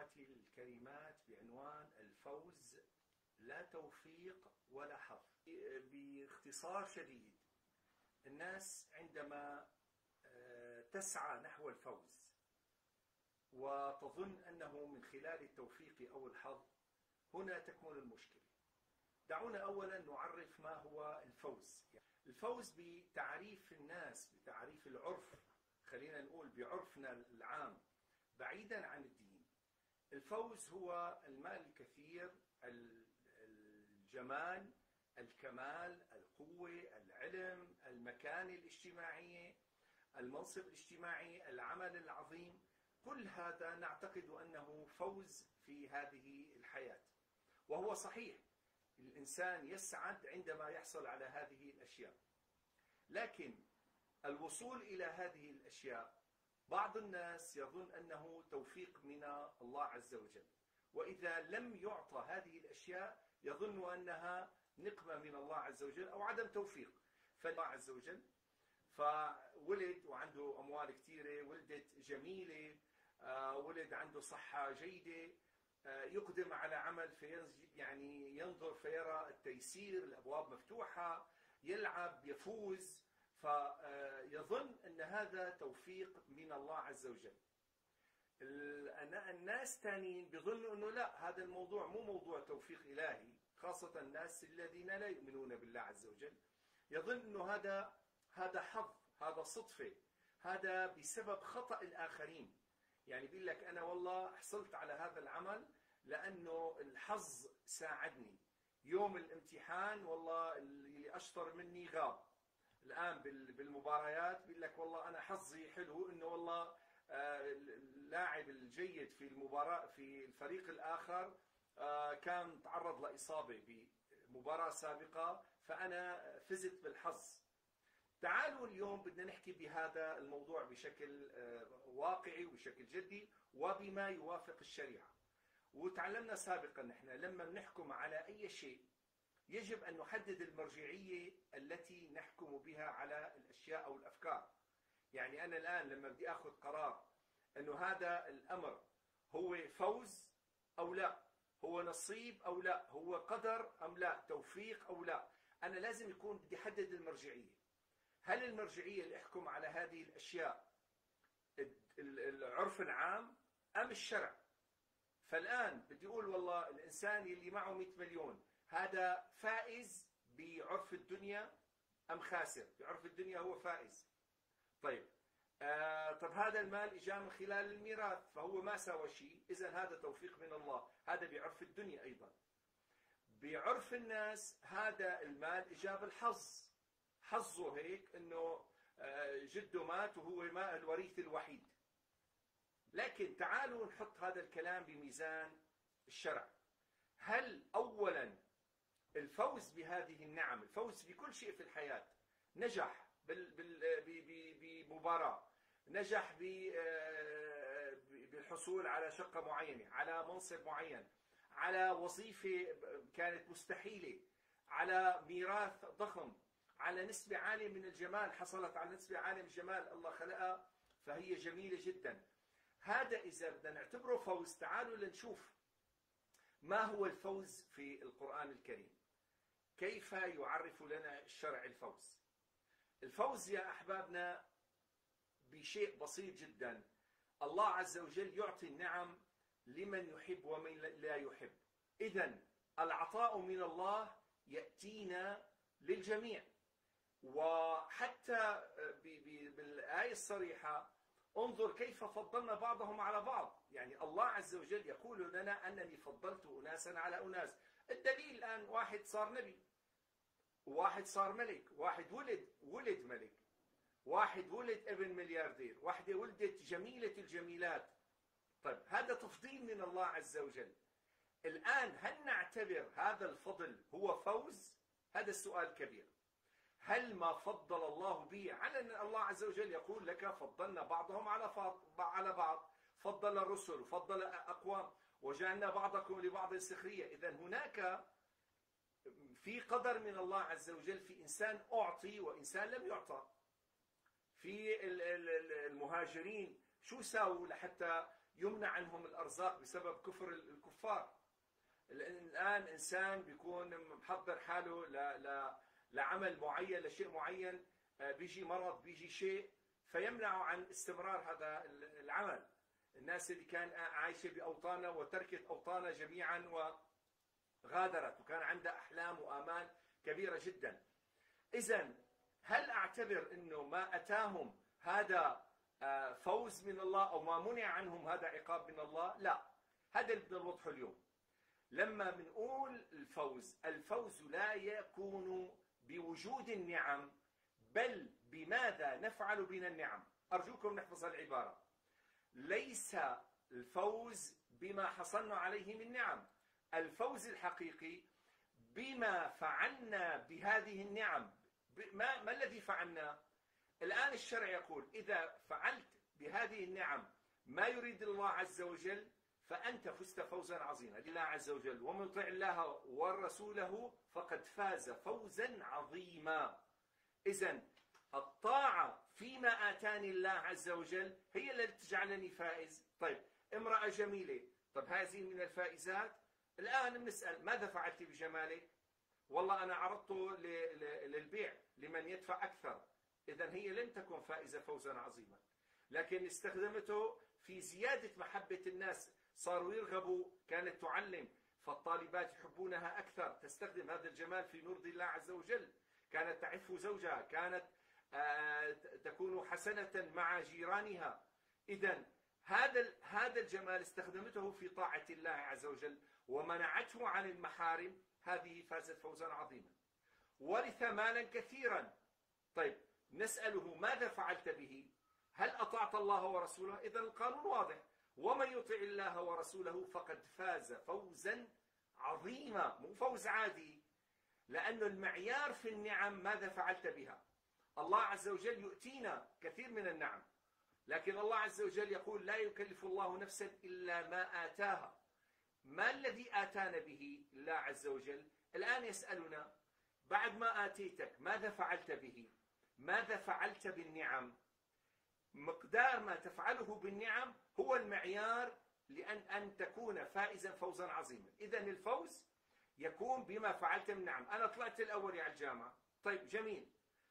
أخواتي الكريمات بعنوان الفوز لا توفيق ولا حظ. باختصار شديد، الناس عندما تسعى نحو الفوز وتظن أنه من خلال التوفيق أو الحظ، هنا تكمن المشكلة. دعونا أولا نعرف ما هو الفوز. الفوز بتعريف الناس، بتعريف العرف، خلينا نقول بعرفنا العام بعيدا عن الدين، الفوز هو المال الكثير، الجمال، الكمال، القوة، العلم، المكانة الاجتماعية، المنصب الاجتماعي، العمل العظيم. كل هذا نعتقد أنه فوز في هذه الحياة، وهو صحيح. الإنسان يسعد عندما يحصل على هذه الأشياء، لكن الوصول إلى هذه الأشياء بعض الناس يظن أنه توفيق من الله عز وجل، وإذا لم يعطى هذه الأشياء يظن أنها نقمة من الله عز وجل أو عدم توفيق. فالله عز وجل فولد وعنده أموال كثيرة، ولدت جميلة، ولد عنده صحة جيدة، يقدم على عمل يعني ينظر فيرى التيسير، الأبواب مفتوحة، يلعب، يفوز، فيظن أن هذا توفيق من الله عز وجل. الناس تانيين بيظنوا أنه لا، هذا الموضوع مو موضوع توفيق إلهي، خاصة الناس الذين لا يؤمنون بالله عز وجل. يظن أنه هذا حظ، هذا صدفة، هذا بسبب خطأ الآخرين. يعني بيقول لك أنا والله حصلت على هذا العمل لأنه الحظ ساعدني. يوم الامتحان والله اللي أشطر مني غاب. الآن بالمباريات بيقول لك والله أنا حظي حلو إنه والله اللاعب الجيد في المباراة في الفريق الآخر كان تعرض لإصابة بمباراة سابقة، فأنا فزت بالحظ. تعالوا اليوم بدنا نحكي بهذا الموضوع بشكل واقعي وبشكل جدي وبما يوافق الشريعة. وتعلمنا سابقا نحن لما نحكم على أي شيء يجب أن نحدد المرجعية التي نحكم بها على الأشياء أو الأفكار. يعني أنا الآن لما بدي أخذ قرار أنه هذا الأمر هو فوز أو لا، هو نصيب أو لا، هو قدر أم لا، توفيق أو لا، أنا لازم يكون بدي أحدد المرجعية. هل المرجعية اللي أحكم على هذه الأشياء العرف العام أم الشرع؟ فالآن بدي أقول والله الإنسان اللي معه 100 مليون هذا فائز بعرف الدنيا أم خاسر؟ بعرف الدنيا هو فائز. طيب طب هذا المال إجا من خلال الميراث فهو ما سوى شيء، إذن هذا توفيق من الله، هذا بعرف الدنيا. أيضا بعرف الناس هذا المال إجا بالحظ، حظه هيك أنه جده مات وهو ما الوريث الوحيد. لكن تعالوا نحط هذا الكلام بميزان الشرع. هل أولا الفوز بهذه النعم، الفوز بكل شيء في الحياة، نجح بمباراة، نجح بالحصول على شقة معينة، على منصب معين، على وظيفة كانت مستحيلة، على ميراث ضخم، على نسبة عالية من الجمال، حصلت على نسبة عالية من الجمال الله خلقها فهي جميلة جدا، هذا إذا بدنا نعتبره فوز. تعالوا لنشوف ما هو الفوز في القرآن الكريم، كيف يعرف لنا الشرع الفوز. الفوز يا أحبابنا بشيء بسيط جدا، الله عز وجل يعطي النعم لمن يحب ومن لا يحب. إذن العطاء من الله يأتينا للجميع. وحتى بالآية الصريحة انظر كيف فضلنا بعضهم على بعض. يعني الله عز وجل يقول لنا أنني فضلت أناسا على أناس. الدليل الآن واحد صار نبي، واحد صار ملك، واحد ولد ملك، واحد ولد ابن ملياردير، واحدة ولدت جميلة الجميلات. طيب هذا تفضيل من الله عز وجل. الآن هل نعتبر هذا الفضل هو فوز؟ هذا السؤال كبير. هل ما فضل الله به على أن الله عز وجل يقول لك فضلنا بعضهم على بعض، فضل الرسل وفضل أقوام وجعلنا بعضكم لبعض سخرية. إذن هناك في قدر من الله عز وجل، في إنسان أعطي وإنسان لم يعطى. في المهاجرين شو ساووا لحتى يمنع عنهم الأرزاق بسبب كفر الكفار. الآن إنسان بيكون محضر حاله لعمل معين، لشيء معين، بيجي مرض، بيجي شيء فيمنع عن استمرار هذا العمل. الناس اللي كان عايشة بأوطانها وتركت أوطانها جميعا وغادرت، وكان عندها أحلام وآمال كبيرة جدا. إذن هل أعتبر أنه ما أتاهم هذا فوز من الله، أو ما منع عنهم هذا عقاب من الله؟ لا، هذا اللي بدنا نوضحه اليوم. لما بنقول الفوز لا يكون بوجود النعم، بل بماذا نفعل بنا النعم. أرجوكم نحفظ العبارة. ليس الفوز بما حصلنا عليه من نعم، الفوز الحقيقي بما فعلنا بهذه النعم. ما الذي فعلنا؟ الآن الشرع يقول إذا فعلت بهذه النعم ما يريد الله عز وجل فأنت فزت فوزا عظيما لله عز وجل، ومن يطع الله ورسوله فقد فاز فوزا عظيما. إذن الطاعة فيما آتاني الله عز وجل هي التي تجعلني فائز. طيب امرأة جميلة، طب هذه من الفائزات. الآن بنسأل ماذا فعلت بجمالك؟ والله أنا عرضته للبيع لمن يدفع أكثر. إذن هي لم تكن فائزة فوزا عظيما، لكن استخدمته في زيادة محبة الناس، صاروا يرغبوا، كانت تعلم فالطالبات يحبونها أكثر، تستخدم هذا الجمال في نرضي الله عز وجل، كانت تعف زوجها، كانت تكون حسنة مع جيرانها. إذن هذا الجمال استخدمته في طاعة الله عز وجل ومنعته عن المحارم، هذه فازت فوزا عظيما. ورث مالا كثيرا، طيب نسأله ماذا فعلت به؟ هل أطعت الله ورسوله؟ إذن القانون واضح، ومن يطع الله ورسوله فقد فاز فوزا عظيما، مو فوز عادي، لأنه المعيار في النعم ماذا فعلت بها. الله عز وجل يؤتينا كثير من النعم، لكن الله عز وجل يقول لا يكلف الله نفسا إلا ما آتاها. ما الذي آتانا به الله عز وجل؟ الآن يسألنا بعد ما آتيتك ماذا فعلت به؟ ماذا فعلت بالنعم؟ مقدار ما تفعله بالنعم هو المعيار لأن تكون فائزا فوزا عظيما. إذن الفوز يكون بما فعلت من نعم. أنا طلعت الأول على الجامعة، طيب جميل،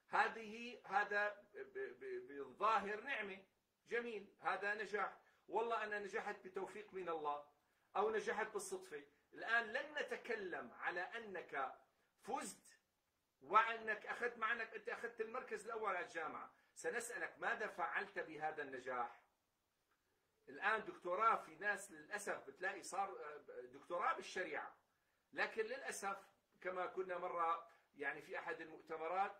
هذا بالظاهر نعمة، جميل، هذا نجاح، والله أنا نجحت بتوفيق من الله أو نجحت بالصدفة. الآن لن نتكلم على أنك فزت وأنك أخذت، مع أنك أنت أخذت المركز الأول على الجامعة، سنسألك ماذا فعلت بهذا النجاح. الآن دكتوراه، في ناس للأسف بتلاقي صار دكتوراه بالشريعة، لكن للأسف كما كنا مرة يعني في أحد المؤتمرات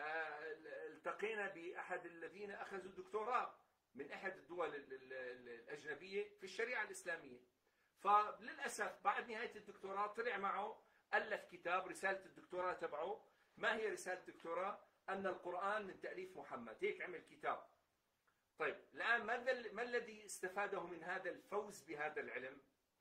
التقينا بأحد الذين أخذوا الدكتوراه من أحد الدول الأجنبية في الشريعة الإسلامية، فللأسف بعد نهاية الدكتوراه طلع معه ألف كتاب، رسالة الدكتوراه تبعه. ما هي رسالة الدكتوراه؟ أن القرآن من تأليف محمد، هيك عمل كتاب. طيب الآن ما الذي استفاده من هذا الفوز بهذا العلم؟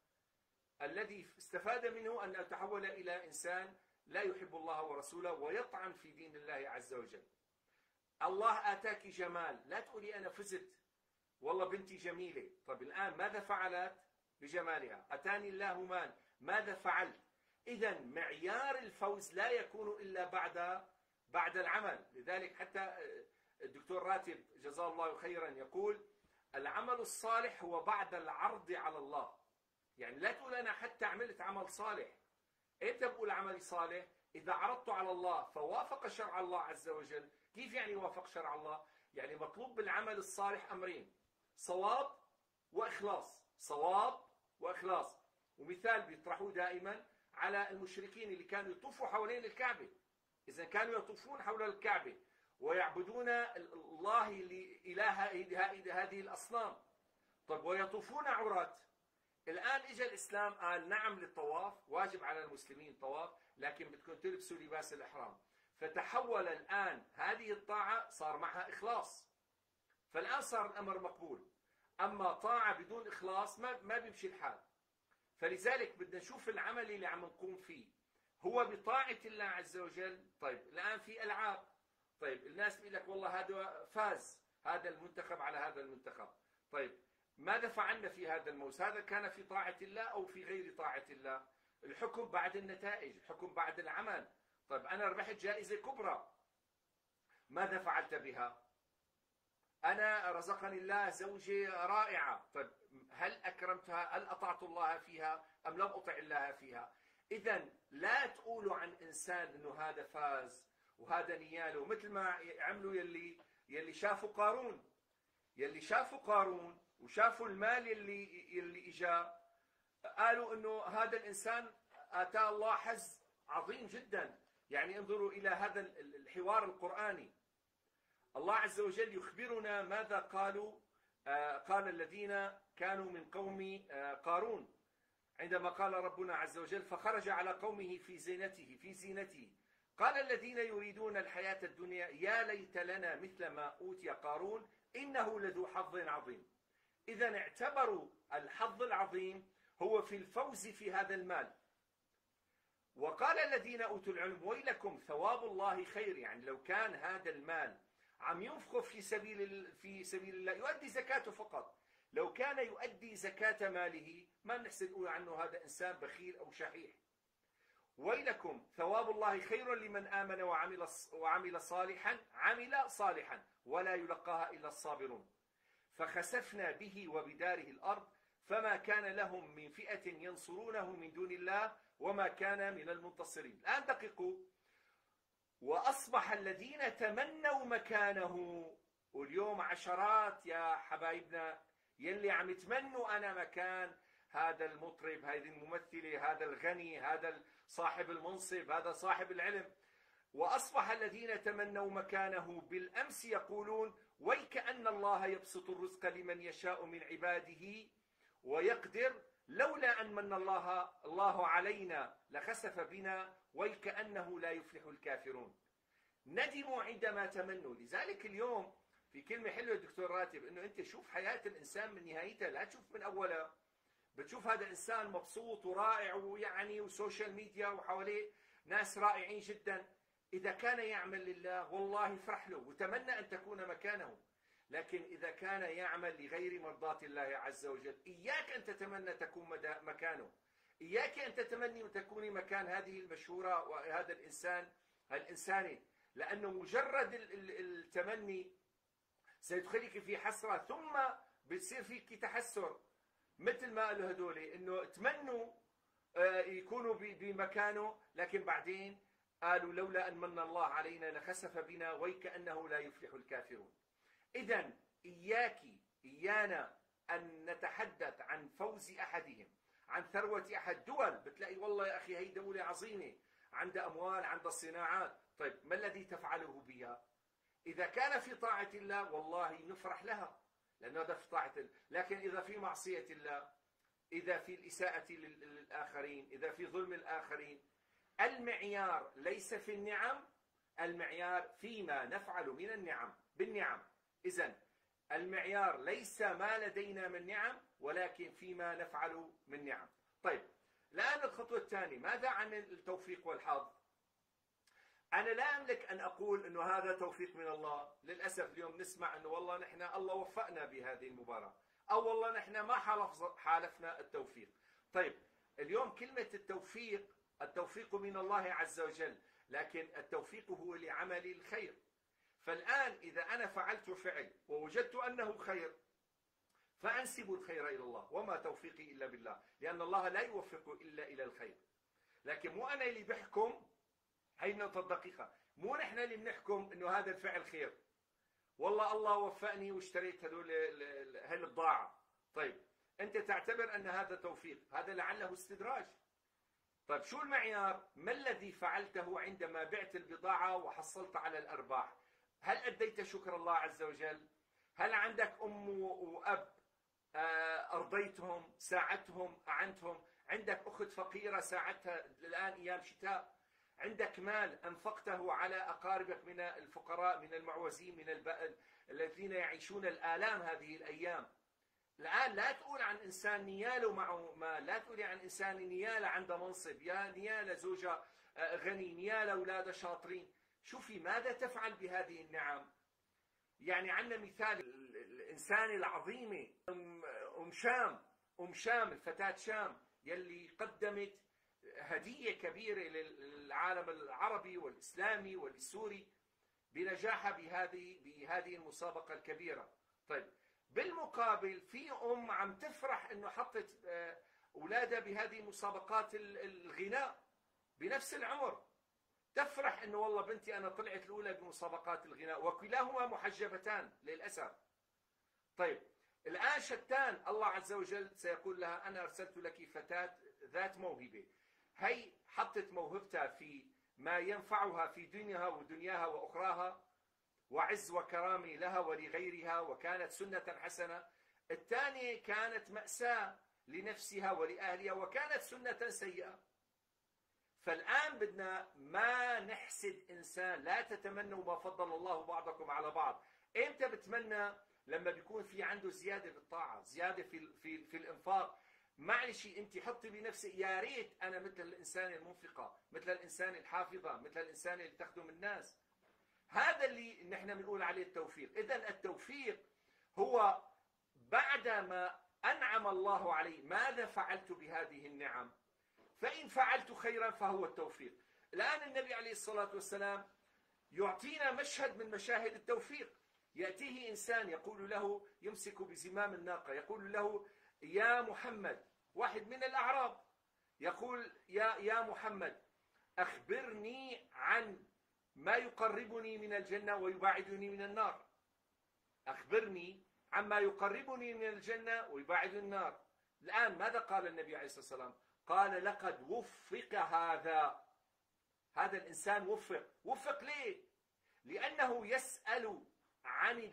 الذي استفاد منه أنه تحول إلى إنسان لا يحب الله ورسوله ويطعن في دين الله عز وجل. الله آتاك جمال، لا تقولي أنا فزت، والله بنتي جميلة، طيب الآن ماذا فعلت بجمالها؟ أتاني الله مال، ماذا فعلت؟ إذن معيار الفوز لا يكون إلا بعد العمل. لذلك حتى الدكتور راتب جزاه الله خيرا يقول العمل الصالح هو بعد العرض على الله. يعني لا تقول أنا حتى عملت عمل صالح. إمتى بقول عملي صالح؟ إذا عرضت على الله فوافق شرع الله عز وجل. كيف يعني وافق شرع الله؟ يعني مطلوب بالعمل الصالح أمرين: صواب وإخلاص، صواب وإخلاص. ومثال بيطرحوه دائما على المشركين اللي كانوا يطوفوا حوالين الكعبة. إذا كانوا يطوفون حول الكعبة ويعبدون الله لإله هذه الأصنام، طب ويطوفون عورات. الآن إجا الإسلام قال نعم للطواف، واجب على المسلمين طواف، لكن بدكم تلبسوا لباس الإحرام. فتحول الآن هذه الطاعة صار معها إخلاص، فالآن صار الأمر مقبول. أما طاعة بدون إخلاص ما بيمشي الحال. فلذلك بدنا نشوف العمل اللي عم نقوم فيه هو بطاعة الله عز وجل. طيب الآن في ألعاب، طيب الناس بيقول لك والله هذا فاز هذا المنتخب على هذا المنتخب، طيب ماذا فعلنا في هذا الموز؟ هذا كان في طاعة الله أو في غير طاعة الله؟ الحكم بعد النتائج، الحكم بعد العمل. طيب أنا ربحت جائزة كبرى، ماذا فعلت بها؟ أنا رزقني الله زوجة رائعة، طيب هل أكرمتها؟ هل أطعت الله فيها أم لم أطع الله فيها؟ إذا لا تقولوا عن إنسان إنه هذا فاز وهذا نياله، مثل ما عملوا يلي شافوا قارون. يلي شافوا قارون وشافوا المال يلي إجا، قالوا إنه هذا الإنسان آتاه الله حظ عظيم جدا. يعني انظروا إلى هذا الحوار القرآني. الله عز وجل يخبرنا ماذا قالوا. قال الذين كانوا من قوم قارون عندما قال ربنا عز وجل: فخرج على قومه في زينته قال الذين يريدون الحياة الدنيا يا ليت لنا مثل ما أوتي قارون إنه لذو حظ عظيم. إذا اعتبروا الحظ العظيم هو في الفوز في هذا المال. وقال الذين أوتوا العلم ويلكم ثواب الله خير. يعني لو كان هذا المال عم ينفقه في سبيل الله، يؤدي زكاته فقط، لو كان يؤدي زكاة ماله ما نحسن نقول عنه هذا إنسان بخيل أو شحيح. ويلكم ثواب الله خير لمن آمن وعمل صالحا ولا يلقاها إلا الصابرون. فخسفنا به وبداره الأرض فما كان لهم من فئة ينصرونه من دون الله وما كان من المنتصرين. الآن دققوا: وأصبح الذين تمنوا مكانه، واليوم عشرات يا حبايبنا يلي عم يتمنوا أنا مكان هذا المطرب، هذه الممثلة، هذا الغني، هذا صاحب المنصب، هذا صاحب العلم. وأصبح الذين تمنوا مكانه بالأمس يقولون ويكأن الله يبسط الرزق لمن يشاء من عباده ويقدر لولا أن من الله علينا لخسف بنا ويكأنه لا يفلح الكافرون. ندموا عندما تمنوا. لذلك اليوم في كلمة حلوة دكتور راتب، انه انت شوف حياة الانسان من نهايتها، لا تشوف من اولها. بتشوف هذا انسان مبسوط ورائع ويعني وسوشيال ميديا وحواليه ناس رائعين جدا، اذا كان يعمل لله والله افرح له وتمنى ان تكون مكانه. لكن اذا كان يعمل لغير مرضاة الله عز وجل، اياك ان تتمنى تكون مكانه، اياك ان تتمني تكوني مكان هذه المشهورة وهذا الانسانة، لانه مجرد التمني سيدخلك في حسرة ثم بتصير فيك تحسر. مثل ما قالوا هدول انه تمنوا يكونوا بمكانه، لكن بعدين قالوا لولا ان من الله علينا لخسف بنا ويكأنه لا يفلح الكافرون. اذا ايانا ان نتحدث عن فوز احدهم، عن ثروة احد. دول بتلاقي والله يا اخي هي دولة عظيمة، عندها اموال، عندها صناعات، طيب ما الذي تفعله بها؟ إذا كان في طاعة الله والله نفرح لها، لأنه هذا في طاعة الله. لكن إذا في معصية الله، إذا في الإساءة للآخرين، إذا في ظلم الآخرين، المعيار ليس في النعم، المعيار فيما نفعل من بالنعم. إذن المعيار ليس ما لدينا من نعم، ولكن فيما نفعل من نعم. طيب الآن الخطوة الثانية، ماذا عن التوفيق والحظ؟ أنا لا أملك أن أقول أنه هذا توفيق من الله. للأسف اليوم نسمع أنه والله نحن الله وفقنا بهذه المباراة، أو والله نحن ما حالفنا التوفيق. طيب اليوم كلمة التوفيق من الله عز وجل، لكن التوفيق هو لعمل الخير. فالآن إذا أنا فعلت فعل ووجدت أنه خير فأنسب الخير إلى الله، وما توفيقي إلا بالله، لأن الله لا يوفق إلا إلى الخير. لكن مو أنا اللي بحكم. هي النقطة الدقيقة، مو نحن اللي بنحكم انه هذا الفعل خير. والله الله وفقني واشتريت هاي البضاعة، طيب انت تعتبر ان هذا توفيق، هذا لعله استدراج. طيب شو المعيار؟ ما الذي فعلته عندما بعت البضاعة وحصلت على الارباح؟ هل اديت شكر الله عز وجل؟ هل عندك ام واب ارضيتهم، ساعدتهم، اعنتهم؟ عندك اخت فقيرة ساعدتها الان ايام شتاء؟ عندك مال أنفقته على أقاربك من الفقراء، من المعوزين، من الذين يعيشون الآلام هذه الأيام؟ الآن لا تقول عن إنسان نياله معه مال، لا تقولي عن إنسان نياله عنده منصب، يا نياله زوجة غني، نياله أولاده شاطرين. شوفي ماذا تفعل بهذه النعم. يعني عندنا مثال الإنسانة العظيمة أم شام الفتاة شام يلي قدمت هدية كبيرة للعالم العربي والإسلامي والسوري بنجاحها بهذه المسابقة الكبيرة. طيب بالمقابل في عم تفرح انه حطت اولادها بهذه مسابقات الغناء بنفس العمر، تفرح انه والله بنتي انا طلعت الاولى بمسابقات الغناء، وكلاهما محجبتان للاسف. طيب الان شتان، الله عز وجل سيقول لها انا ارسلت لك فتاة ذات موهبة، هي حطت موهبتها في ما ينفعها في دنياها واخراها، وعز وكرامة لها ولغيرها، وكانت سنة حسنة. الثانية كانت مأساة لنفسها ولأهلها، وكانت سنة سيئة. فالآن بدنا ما نحسد إنسان، لا تتمنوا ما فضل الله بعضكم على بعض. إمتى بتمنى؟ لما بيكون في عنده زيادة بالطاعة، زيادة في الإنفاق. معلش أنت حطي بنفسك يا ريت أنا مثل الإنسان المنفقة، مثل الإنسان الحافظة، مثل الإنسان اللي تخدم الناس. هذا اللي نحن بنقول عليه التوفيق. إذن التوفيق هو بعدما أنعم الله علي ماذا فعلت بهذه النعم؟ فإن فعلت خيرا فهو التوفيق. الآن النبي عليه الصلاة والسلام يعطينا مشهد من مشاهد التوفيق. يأتيه إنسان يقول له، يمسك بزمام الناقة، يقول له يا محمد، واحد من الأعراب يقول يا محمد أخبرني عن ما يقربني من الجنة ويباعدني من النار. أخبرني عما يقربني من الجنة ويباعد النار. الآن ماذا قال النبي عليه الصلاة والسلام؟ قال لقد وفق هذا الإنسان. وفق ليه؟ لأنه يسأل عن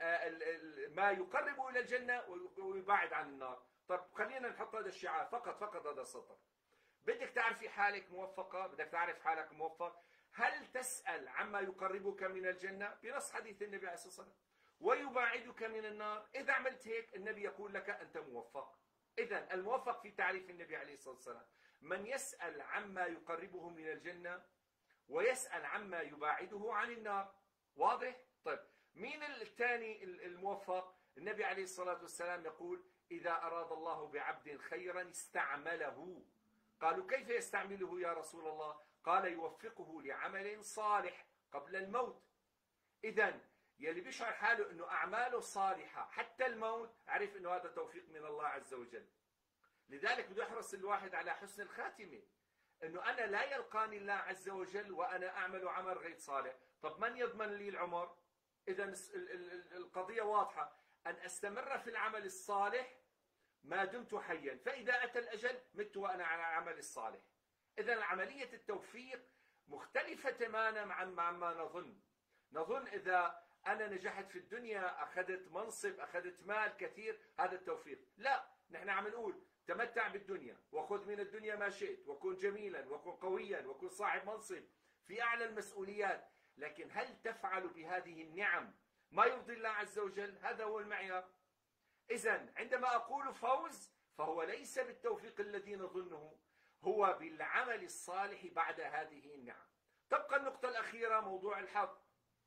ما يقرب إلى الجنة ويباعد عن النار. طب خلينا نحط هذا الشعار فقط هذا السطر. بدك تعرفي حالك موفقة، بدك تعرف حالك موفق، هل تسأل عما يقربك من الجنة بنص حديث النبي عليه الصلاة والسلام ويباعدك من النار؟ إذا عملت هيك النبي يقول لك أنت موفق. إذن الموفق في تعريف النبي عليه الصلاة والسلام من يسأل عما يقربه من الجنة ويسأل عما يباعده عن النار. واضح؟ طيب مين الثاني الموفق؟ النبي عليه الصلاة والسلام يقول إذا أراد الله بعبد خيرا استعمله. قالوا كيف يستعمله يا رسول الله؟ قال يوفقه لعمل صالح قبل الموت. إذن يلي بيشعر حاله أنه أعماله صالحة حتى الموت، عرف أنه هذا توفيق من الله عز وجل. لذلك بده يحرص الواحد على حسن الخاتمة، أنه أنا لا يلقاني الله عز وجل وأنا أعمل عمل غير صالح. طب من يضمن لي العمر؟ إذن القضية واضحة، أن أستمر في العمل الصالح ما دمت حيا، فإذا أتى الأجل مت وأنا على العمل الصالح. إذن عملية التوفيق مختلفة تماما عما نظن إذا أنا نجحت في الدنيا، أخذت منصب، أخذت مال كثير، هذا التوفيق. لا، نحن عم نقول تمتع بالدنيا وخذ من الدنيا ما شئت، وكن جميلا وكن قويا وكن صاحب منصب في أعلى المسؤوليات، لكن هل تفعل بهذه النعم ما يرضي الله عز وجل؟ هذا هو المعيار. إذن عندما أقول فوز فهو ليس بالتوفيق الذي نظنه، هو بالعمل الصالح بعد هذه النعم. تبقى النقطة الأخيرة موضوع الحظ.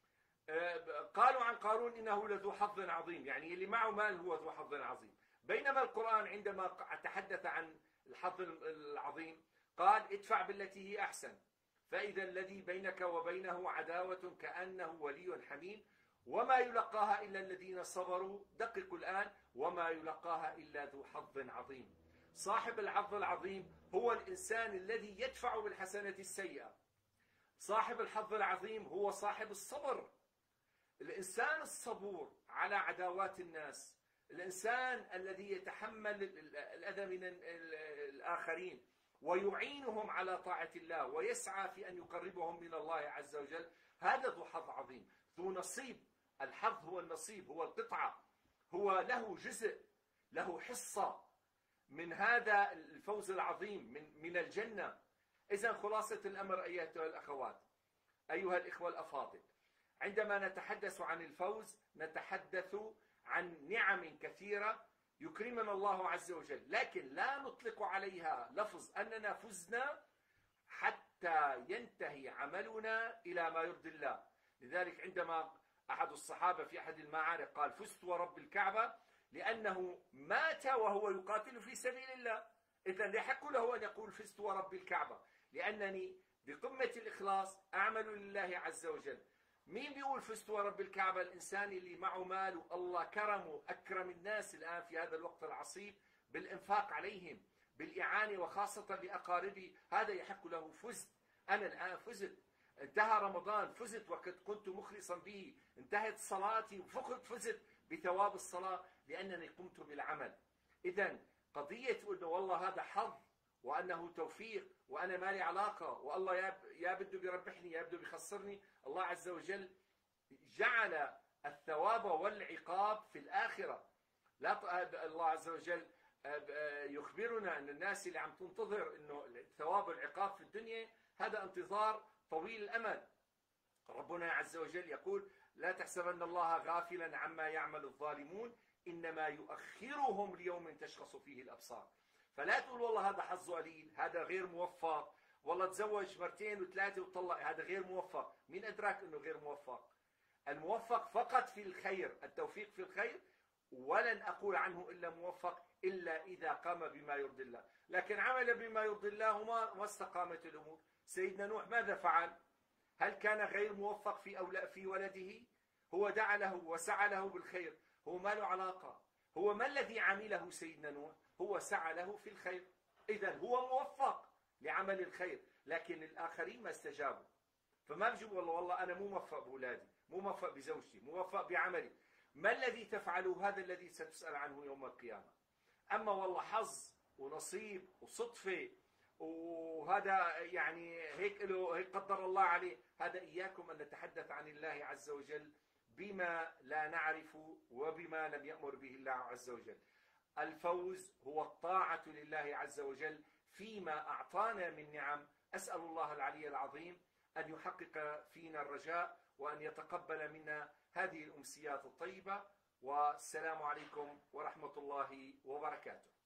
قالوا عن قارون إنه لذو حظ عظيم، يعني اللي معه مال هو ذو حظ عظيم. بينما القرآن عندما تحدث عن الحظ العظيم قال ادفع بالتي هي أحسن فإذا الذي بينك وبينه عداوة كأنه ولي حميم وما يلقاها إلا الذين صبروا. دققوا الآن، وما يلقاها إلا ذو حظ عظيم. صاحب الحظ العظيم هو الإنسان الذي يدفع بالحسنة السيئة. صاحب الحظ العظيم هو صاحب الصبر، الإنسان الصبور على عداوات الناس، الإنسان الذي يتحمل الأذى من الآخرين ويعينهم على طاعة الله ويسعى في أن يقربهم من الله عز وجل، هذا ذو حظ عظيم، ذو نصيب. الحظ هو النصيب، هو القطعة، هو له جزء، له حصة من هذا الفوز العظيم من الجنة. إذن خلاصة الأمر أيها الأخوات، أيها الإخوة الأفاضل، عندما نتحدث عن الفوز نتحدث عن نعم كثيرة يكرمنا الله عز وجل، لكن لا نطلق عليها لفظ أننا فزنا حتى ينتهي عملنا إلى ما يرضي الله. لذلك عندما أحد الصحابة في أحد المعارك قال فزت ورب الكعبة، لأنه مات وهو يقاتل في سبيل الله. إذن يحق له أن يقول فزت ورب الكعبة، لأنني بقمة الإخلاص أعمل لله عز وجل. مين بيقول فزت ورب الكعبة؟ الإنسان اللي معه مال والله كرمه، أكرم الناس الآن في هذا الوقت العصيب بالإنفاق عليهم، بالإعانة وخاصة لأقاربي، هذا يحق له فزت. أنا الآن فزت، انتهى رمضان فزت وقد كنت مخلصا به، انتهت صلاتي فزت بثواب الصلاة لأنني قمت بالعمل. إذن قضية أنه والله هذا حظ وأنه توفيق وأنا ما لي علاقة والله يا بده بيربحني يا بده بيخسرني، الله عز وجل جعل الثواب والعقاب في الآخرة. لا الله عز وجل يخبرنا أن الناس اللي عم تنتظر أنه الثواب والعقاب في الدنيا هذا انتظار طويل الأمد. ربنا عز وجل يقول لا تحسبن الله غافلا عما يعمل الظالمون إنما يؤخرهم ليوم تشخص فيه الأبصار. فلا تقول والله هذا حظه قليل، هذا غير موفق، والله تزوج مرتين وثلاثة وطلق، هذا غير موفق. مين أدراك أنه غير موفق؟ الموفق فقط في الخير، التوفيق في الخير، ولن أقول عنه إلا موفق إلا إذا قام بما يرضي الله. لكن عمل بما يرضي الله وما استقامت الأمور. سيدنا نوح ماذا فعل؟ هل كان غير موفق في ولده؟ هو دعا له وسعى له بالخير، هو ما له علاقة. هو ما الذي عمله سيدنا نوح؟ هو سعى له في الخير. إذن هو موفق لعمل الخير، لكن الآخرين ما استجابوا. فما بيجوا والله أنا مو موفق بأولادي، مو موفق بزوجتي، مو موفق بعملي. ما الذي تفعله؟ هذا الذي ستسأل عنه يوم القيامة. أما والله حظ ونصيب وصدفة وهذا يعني هيك قدر الله عليه، هذا إياكم أن نتحدث عن الله عز وجل بما لا نعرف وبما لم يأمر به الله عز وجل. الفوز هو الطاعة لله عز وجل فيما أعطانا من نعم. أسأل الله العلي العظيم أن يحقق فينا الرجاء وأن يتقبل منا هذه الأمسيات الطيبة. والسلام عليكم ورحمة الله وبركاته.